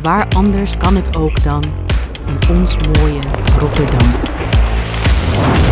waar anders kan het ook dan in ons mooie Rotterdam.